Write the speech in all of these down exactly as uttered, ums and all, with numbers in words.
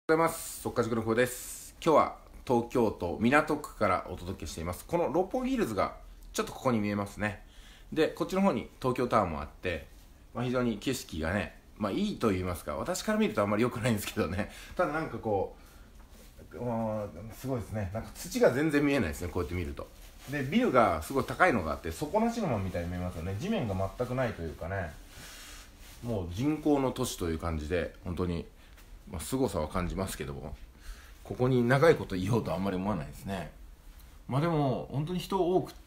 おはようございます。速稼塾の久保です。今日は東京都港区からお届けしています。この六本木ヒルズがちょっとここに見えますね。で、こっちの方に東京タワーもあって、まあ、非常に景色がね、まあいいと言いますか、私から見るとあんまり良くないんですけどね。ただなんかこう、もうすごいですね。なんか土が全然見えないですね、こうやって見ると。で、ビルがすごい高いのがあって、底なしのまみたいに見えますよね。地面が全くないというかね、もう人工の都市という感じで、本当に、まあ、凄さは感じますけども、ここに長いこといようとあんまり思わないですね。まあでも本当に人多くって、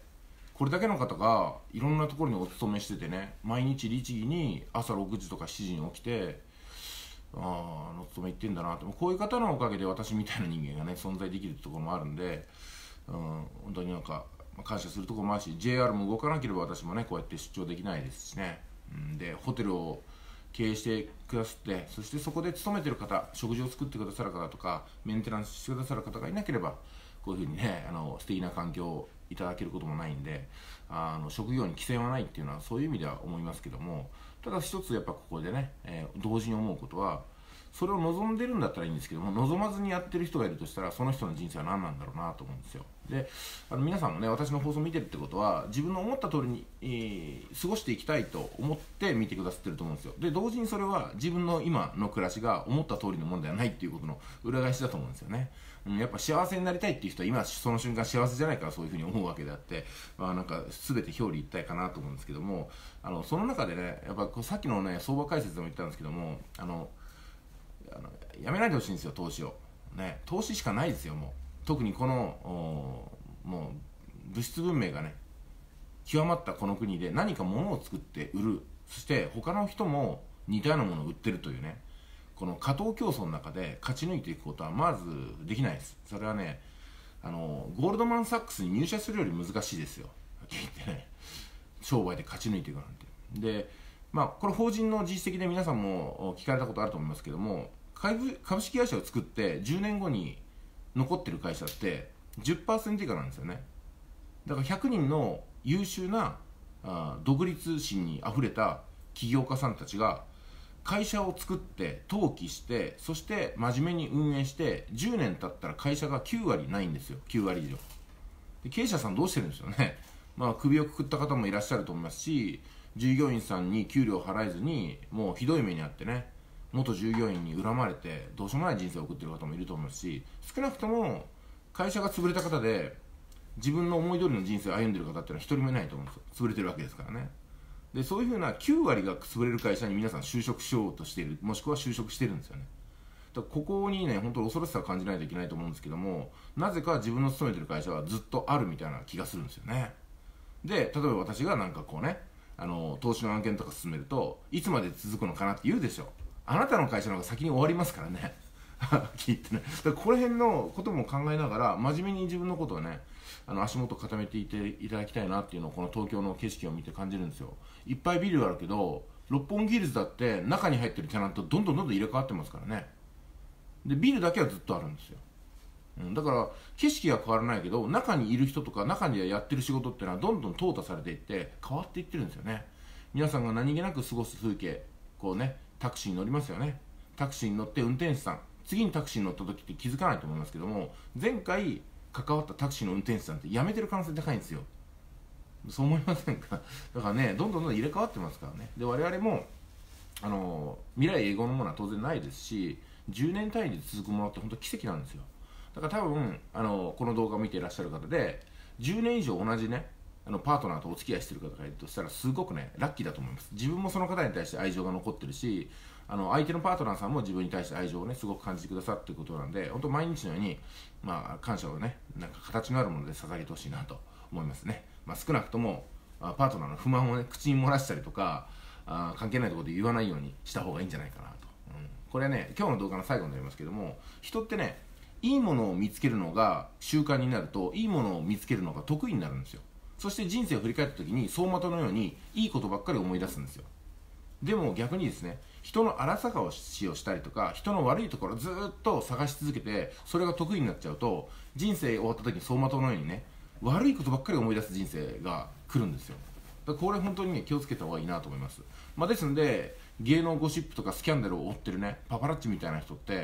これだけの方がいろんなところにお勤めしててね、毎日律儀に朝ろくじとかしちじに起きて、ああ、あの勤め行ってんだなって、こういう方のおかげで私みたいな人間がね存在できるところもあるんで、うん、本当になんか感謝するところもあるし、 ジェイアール も動かなければ私もねこうやって出張できないですしね、うん、でホテルを経営してくださって、そしてそこで勤めてる方、食事を作ってくださる方とかメンテナンスしてくださる方がいなければ、こういうふうにね、あの素敵な環境をいただけることもないんで、あの職業に規制はないっていうのはそういう意味では思いますけども、ただ一つやっぱここでね、えー同時に思うことは、それを望んでるんだったらいいんですけども、望まずにやってる人がいるとしたら、その人の人生は何なんだろうなと思うんですよ。で、あの皆さんもね、私の放送を見てるってことは、自分の思った通りに、えー過ごしていきたいと思って見てくださってると思うんですよ。で、同時にそれは自分の今の暮らしが思った通りのものではないっていうことの裏返しだと思うんですよね。うん、やっぱ幸せになりたいっていう人は今その瞬間幸せじゃないからそういうふうに思うわけであって、まあなんか全て表裏一体かなと思うんですけども、あのその中でね、やっぱこうさっきのね相場解説でも言ったんですけども、あのあのやめないでほしいんですよ、投資を。ね、投資しかないですよ、もう。特にこのもう物質文明がね極まったこの国で何か物を作って売る、そして他の人も似たようなものを売ってるというね、この過当競争の中で勝ち抜いていくことはまずできないです。それはね、あのゴールドマン・サックスに入社するより難しいですよ、聞いてね、商売で勝ち抜いていくなんて。で、まあこれ法人の実績で皆さんも聞かれたことあると思いますけども、株株式会社を作ってじゅうねんごに残ってる会社って じゅっパーセント 以下なんですよね。だからひゃくにんの優秀なあ独立心にあふれた起業家さんたちが会社を作って登記して、そして真面目に運営してじゅうねん経ったら会社がきゅうわりないんですよ、きゅうわり以上で。経営者さんどうしてるんですよね。まあ首をくくった方もいらっしゃると思いますし、従業員さんに給料を払えずにもうひどい目にあってね、元従業員に恨まれてどうしようもない人生を送ってる方もいると思いますし、少なくとも会社が潰れた方で自分の思い通りの人生を歩んでる方っていうのは一人もいないと思うんですよ、潰れてるわけですからね。で、そういうふうなきゅうわりが潰れる会社に皆さん就職しようとしている、もしくは就職してるんですよね。だからここにね、本当に恐ろしさを感じないといけないと思うんですけども、なぜか自分の勤めてる会社はずっとあるみたいな気がするんですよね。で、例えば私がなんかこうね、あの投資の案件とか進めると、いつまで続くのかなって言うでしょ。あなたの会社の方が先に終わりますからね。聞いてね。だからこの辺のことも考えながら、真面目に自分のことをね、あの足元固めていていただきたいなっていうのを、この東京の景色を見て感じるんですよ。いっぱいビルあるけど、六本木ヒルズだって中に入ってるテナントどんどんどんどん入れ替わってますからね。で、ビルだけはずっとあるんですよ。うん、だから景色は変わらないけど、中にいる人とか中でやってる仕事っていうのはどんどん淘汰されていって変わっていってるんですよね。皆さんが何気なく過ごす風景、こうね、タクシーに乗りますよね。タクシーに乗って運転手さん、次にタクシーに乗った時って気づかないと思いますけども、前回関わったタクシーの運転手さんって辞めてる可能性高いんですよ。そう思いませんか。だからね、どんどんどんどん入れ替わってますからね。で、我々もあの未来永劫のものは当然ないですし、じゅうねん単位で続くものって本当奇跡なんですよ。だから多分あのこの動画を見ていらっしゃる方でじゅうねん以上同じね、あのパートナーとお付き合いしてる方がいるとしたら、すごくねラッキーだと思います。自分もその方に対して愛情が残ってるし、あの相手のパートナーさんも自分に対して愛情をねすごく感じてくださっていることなんで、本当毎日のように、まあ、感謝をね、なんか形のあるもので捧げてほしいなと思いますね。まあ、少なくともパートナーの不満をね口に漏らしたりとか、あ関係ないところで言わないようにした方がいいんじゃないかなと、うん、これね今日の動画の最後になりますけども、人ってね、いいものを見つけるのが習慣になると、いいものを見つけるのが得意になるんですよ。そして人生を振り返った時に走馬灯のようにいいことばっかり思い出すんですよ。でも逆にですね、人の荒さをしをしたりとか、人の悪いところをずっと探し続けて、それが得意になっちゃうと、人生終わった時に走馬灯のようにね、悪いことばっかり思い出す人生が来るんですよ。だからこれ本当にね気をつけた方がいいなと思います。まあ、ですので芸能ゴシップとかスキャンダルを追ってるねパパラッチみたいな人って、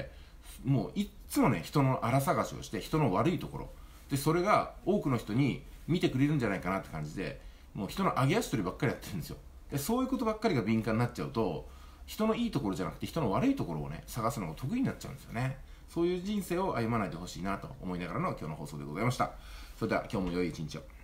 もういっつもね人の荒探しをして、人の悪いところで、それが多くの人に見てくれるんじゃないかなって感じで、もう人の上げ足取りばっかりやってるんですよ。でそういうことばっかりが敏感になっちゃうと、人のいいところじゃなくて人の悪いところをね探すのが得意になっちゃうんですよね。そういう人生を歩まないでほしいなと思いながらの今日の放送でございました。それでは今日も良い一日を。